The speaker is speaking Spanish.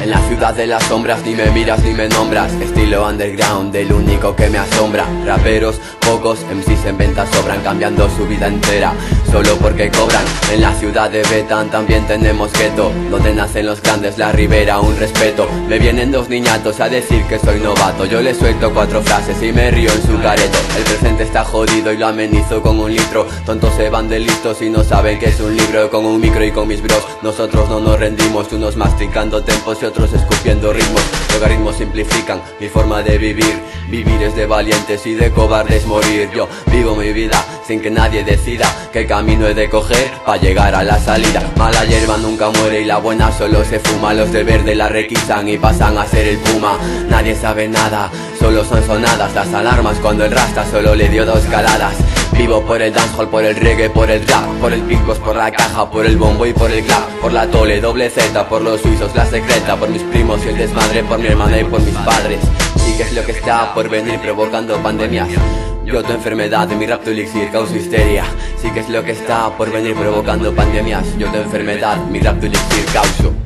En la ciudad de las sombras ni me miras ni me nombras. Estilo underground, el único que me asombra. Raperos, pocos, MCs en venta sobran, cambiando su vida entera solo porque cobran. En la ciudad de Betán también tenemos gueto, donde nacen los grandes, la Ribera, un respeto. Me vienen dos niñatos a decir que soy novato. Yo les suelto 4 frases y me río en su careto. El presente está jodido y lo amenizo con un litro. Tontos se van de listos y no saben que es un libro. Con un micro y con mis bros, nosotros no nos rendimos. Unos masticando tempos y otros escupiendo ritmos. Logaritmos simplifican mi forma de vivir. Vivir es de valientes y de cobardes morir. Yo vivo mi vida sin que nadie decida qué camino he de coger para llegar a la salida. Mala hierba nunca muere y la buena solo se fuma. Los de verde la requisan y pasan a ser el puma. Nadie sabe nada, solo son sonadas las alarmas cuando el rasta solo le dio 2 caladas. Vivo por el dancehall, por el reggae, por el rap, por el picos, por la caja, por el bombo y por el clap, por la tole, doble Z, por los suizos, la secreta, por mis primos y el desmadre, por mi hermana y por mis padres. Y que es lo que está por venir provocando pandemias. Yo tu enfermedad, mi rap tu elixir, causo histeria. Sí que es lo que está por venir provocando pandemias. Yo tu enfermedad, mi rap tu elixir, causo